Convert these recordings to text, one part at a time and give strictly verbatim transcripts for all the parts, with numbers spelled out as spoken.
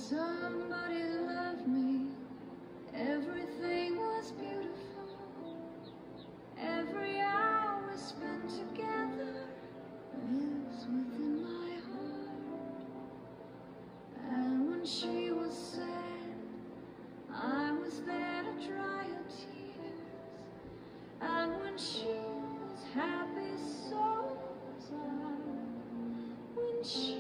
somebody loved me, everything was beautiful. Every hour we spent together lives within my heart. And when she was sad, I was there to dry her tears. And when she was happy, so was I. When she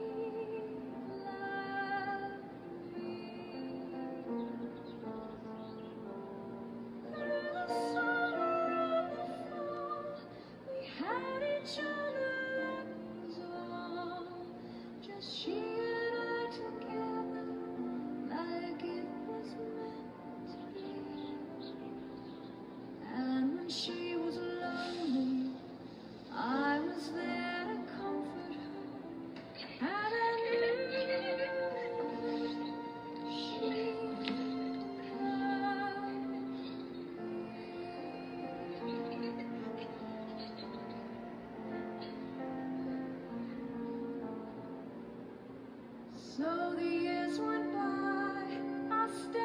each other, that was all. Just she and I together, like it was meant to be. And when she was lonely, I was there to comfort her. And I knew she so the years went by, I stayed